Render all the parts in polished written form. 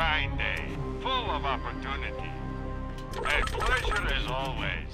fine day, full of opportunity. A pleasure as always.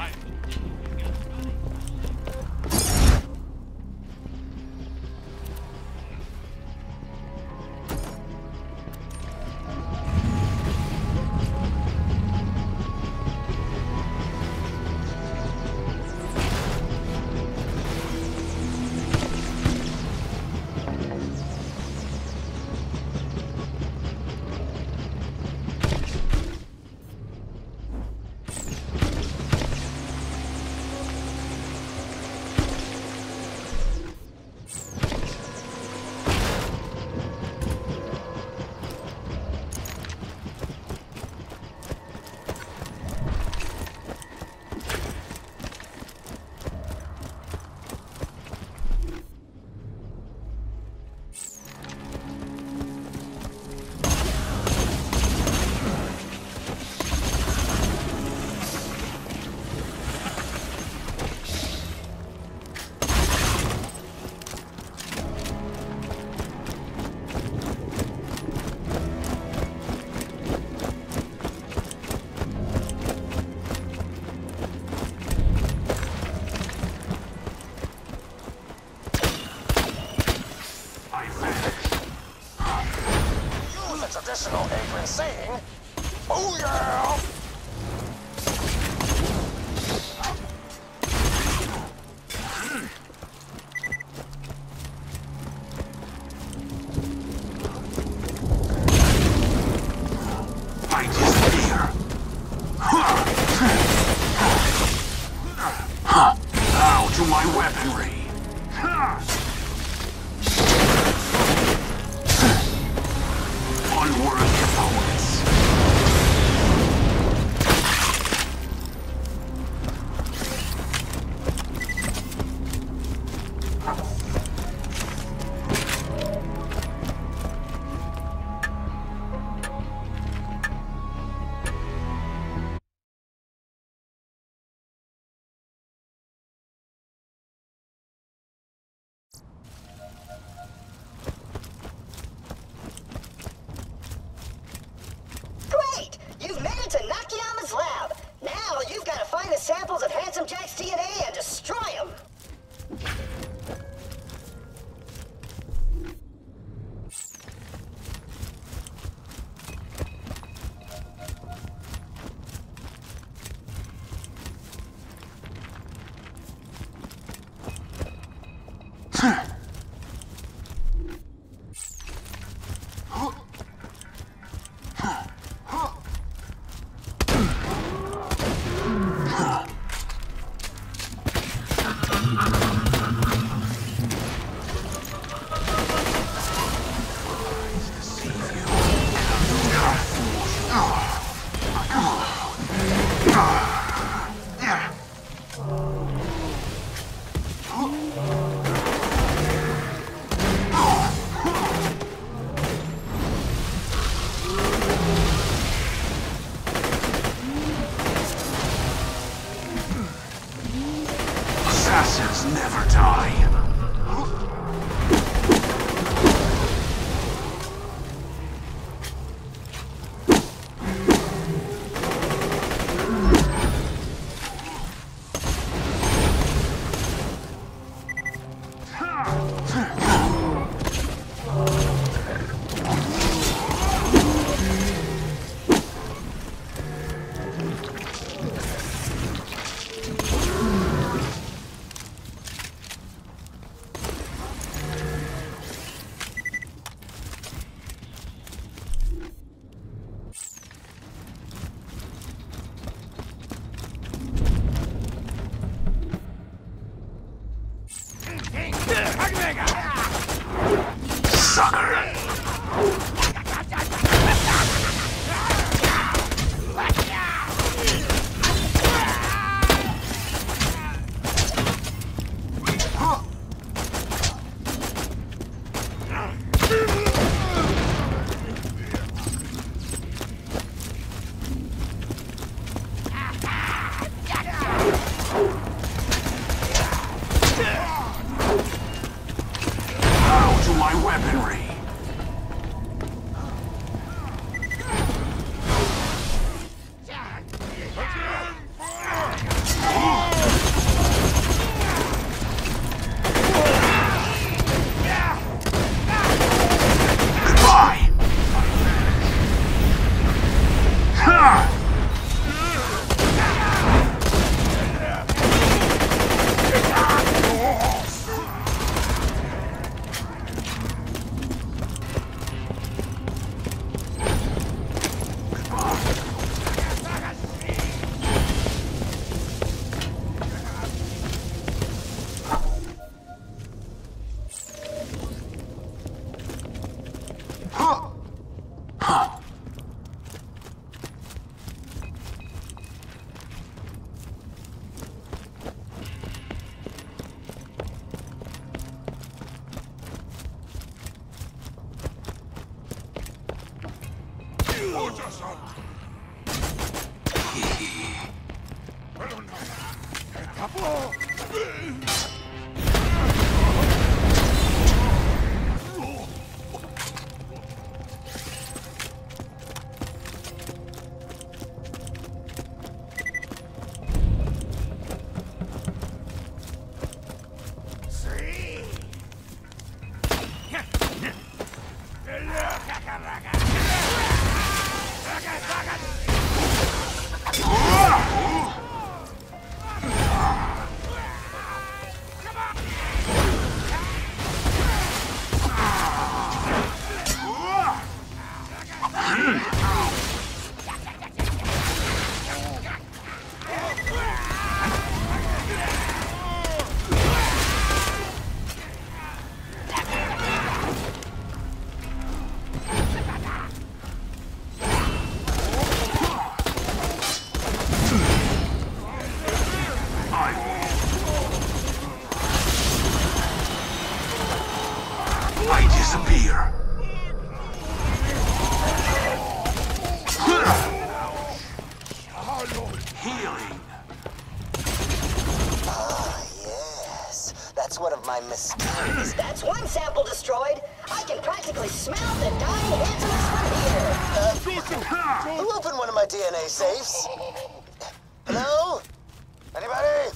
Traditional Adrian saying, "Oh yeah!" I just hear. Bow to my weaponry. Unworthy opponents. You've made it to Nakayama's lab. Now you've got to find the samples of Handsome Jack's DNA and destroy them. Assassins never die. That's one sample destroyed. I can practically smell the dying Handsomest from here. Who opened one of my DNA safes? Hello? Anybody?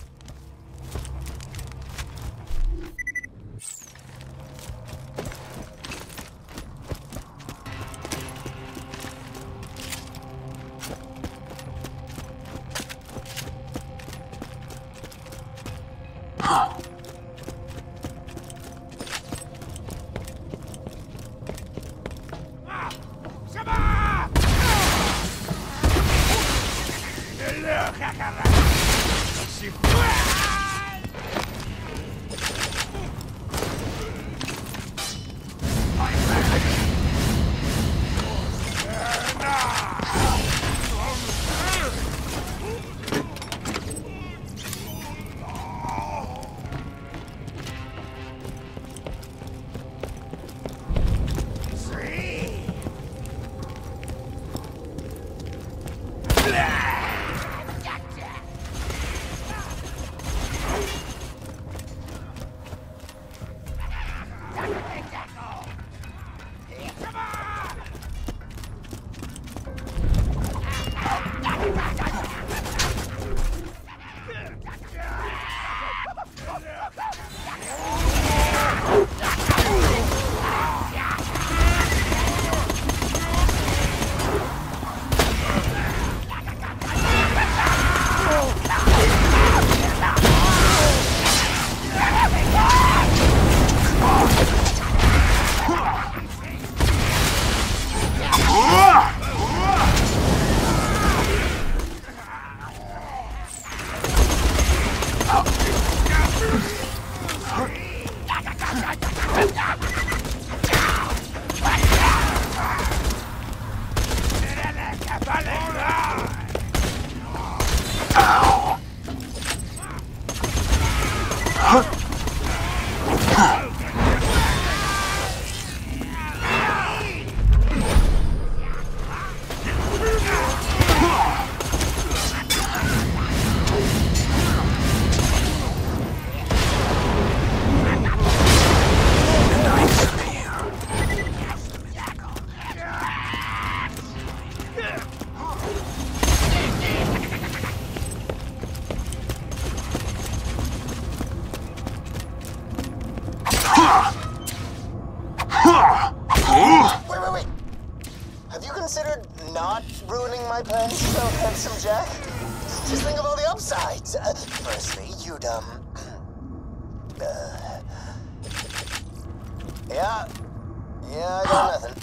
Wait. Have you considered not ruining my plans, so handsome Jack? Just think of all the upsides. Firstly, you'd, Yeah, I got nothing.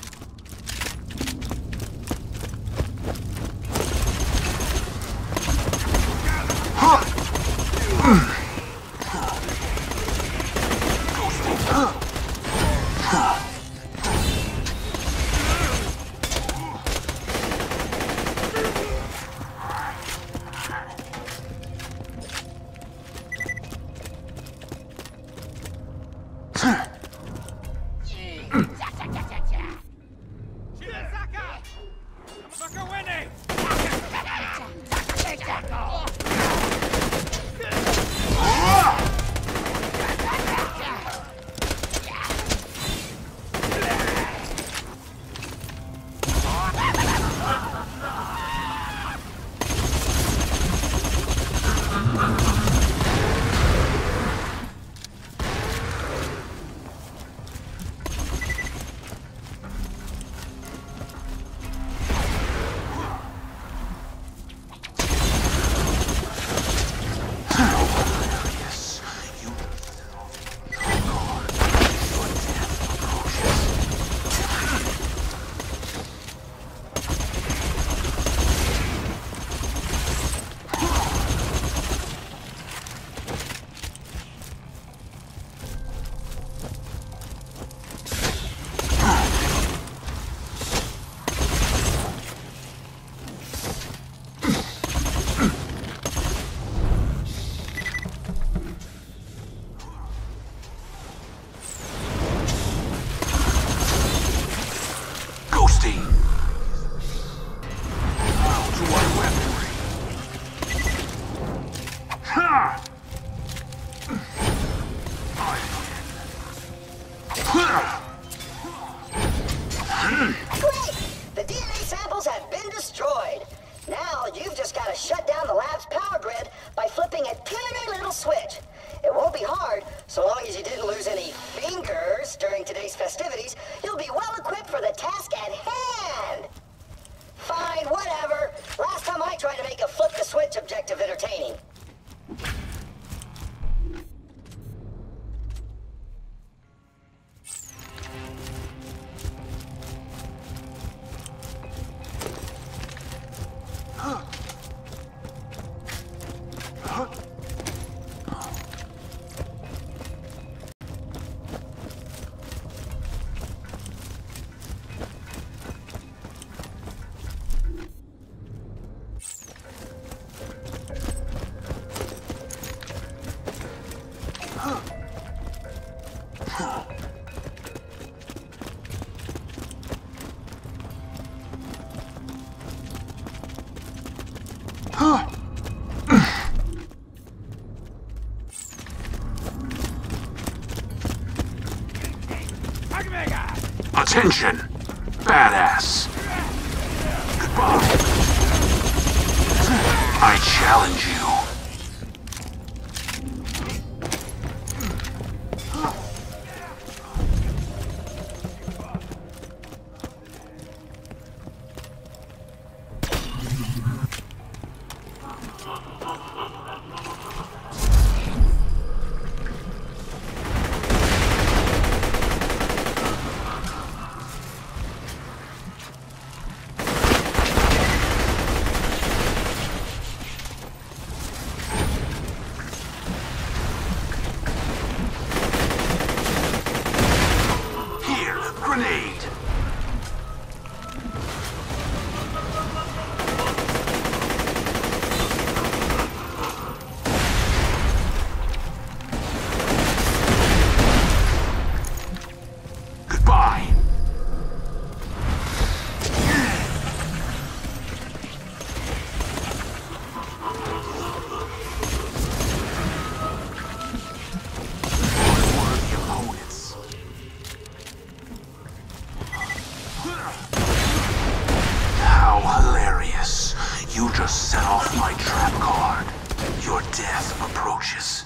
Great! The DNA samples have been destroyed. Now you've just got to shut down the lab's power grid by flipping a tiny little switch. It won't be hard, so long as you didn't lose any fingers during today's festivities. You'll be well equipped for the task at hand. Fine, whatever. Last time I tried to make a flip the switch objective entertaining. Attention! Badass! Goodbye. I challenge you. Set off my trap card. Your death approaches.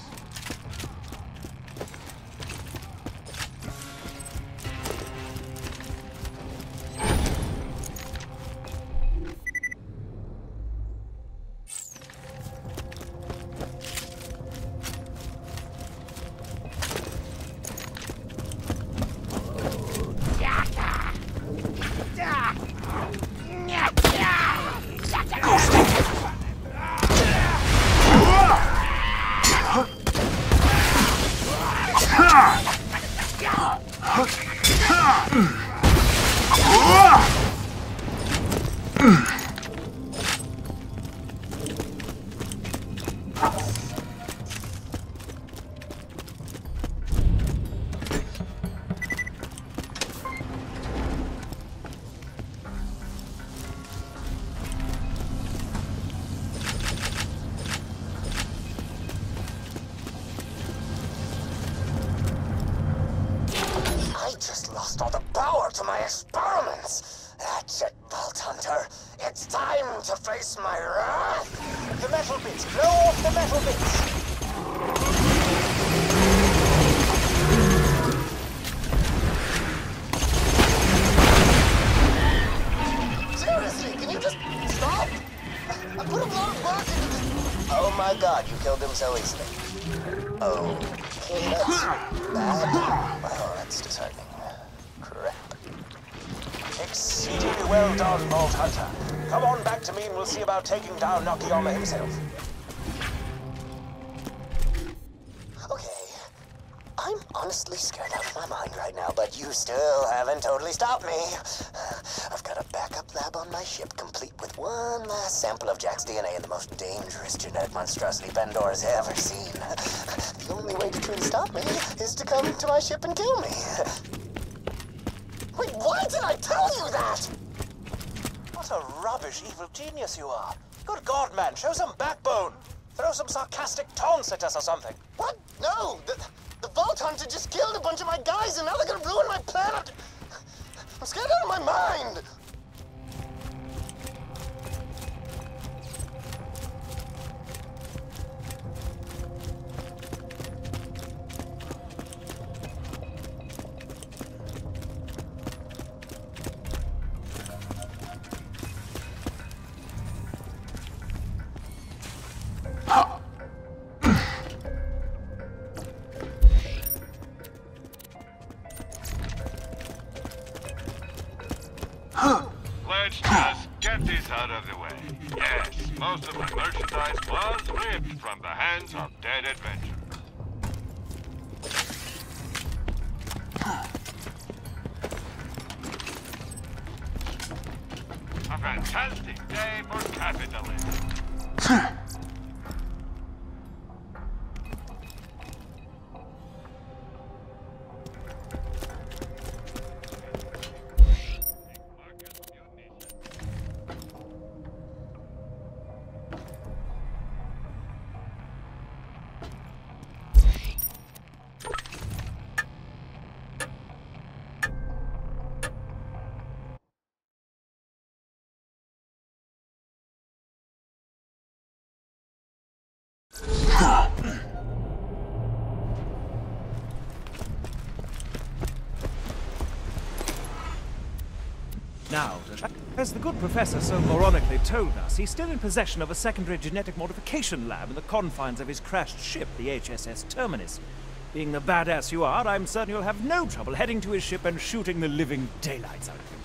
All the power to my experiments. That's it, Vault Hunter. It's time to face my wrath. The metal bits. Blow off the metal bits. Seriously, can you just stop? I put a lot of work into this. Oh my God, you killed him so easily. Oh, okay, that's bad. Well, that's disheartening. Crap. Exceedingly well done, Vault Hunter. Come on back to me and we'll see about taking down Nakayama himself. Okay. I'm honestly scared out of my mind right now, but you still haven't totally stopped me. I've got a backup lab on my ship, complete with one last sample of Jack's DNA, the most dangerous genetic monstrosity Pandora's ever seen. The only way to truly stop me is to come to my ship and kill me. Wait, why did I tell you that? What a rubbish evil genius you are. Good God, man, show some backbone. Throw some sarcastic taunts at us or something. What? No, the vault hunter just killed a bunch of my guys, and now they're gonna ruin my planet. I'm scared out of my mind. Let's just get this out of the way. Yes, most of the merchandise was ripped from the hands of dead adventurers. A fantastic day for capitalism. Now, as the good professor so moronically told us, he's still in possession of a secondary genetic modification lab in the confines of his crashed ship, the HSS Terminus. Being the badass you are, I'm certain you'll have no trouble heading to his ship and shooting the living daylights out of him.